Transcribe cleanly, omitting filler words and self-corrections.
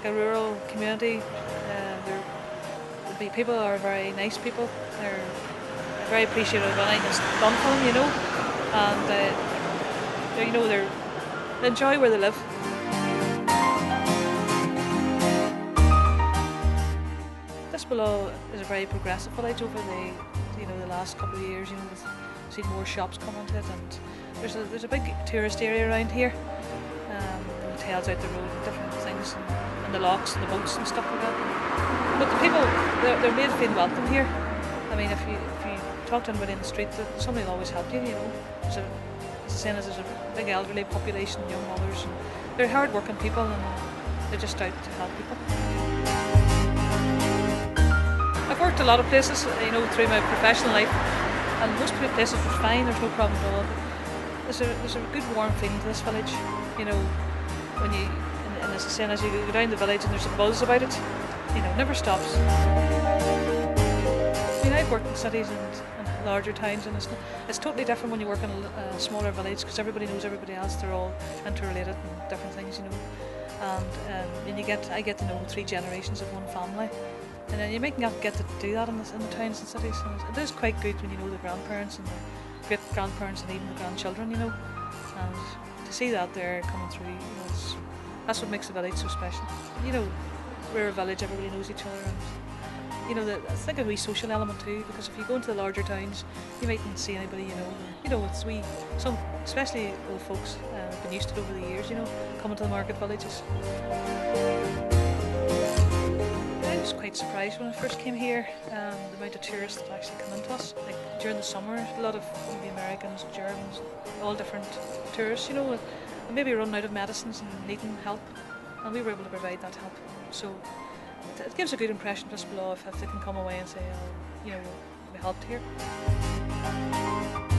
like a rural community. People are very nice people. They're very appreciative of anything that's done for them, and they enjoy where they live. Lisbellaw is a very progressive village over the last couple of years. We've seen more shops come into it, and there's a big tourist area around here. Hotels out the road and different things, and the locks and the boats and stuff like that. But the people, they're made to feel welcome here. I mean, if you talk to anybody in the street, somebody will always help you. There's there's a big elderly population, young mothers, and they're hard-working people, and they're just out to help people. I've worked a lot of places, through my professional life, and most places were fine. There's no problem at all. But there's a good warm feeling to this village. When you, and as I say, as you go down the village, and there's a buzz about it. It never stops. I mean, I've worked in cities and larger towns, and it's totally different when you work in a smaller village, because everybody knows everybody else. They're all interrelated and different things, And I get to know 3 generations of one family. And then you might not get to do that in the towns and cities. And it is quite good when you know the grandparents and the great-grandparents and even the grandchildren, And to see that there coming through, that's what makes the village so special. We're a village, everybody knows each other, and I think a wee social element too, because if you go into the larger towns, you mightn't see anybody, some, especially old folks, have been used to it over the years, coming to the market villages. I was quite surprised when I first came here, the amount of tourists that actually come into us. Like during the summer, a lot of maybe Americans, Germans, all different tourists, and maybe running out of medicines and needing help, and we were able to provide that help. So it gives a good impression to Lisbellaw if they can come away and say, we helped here.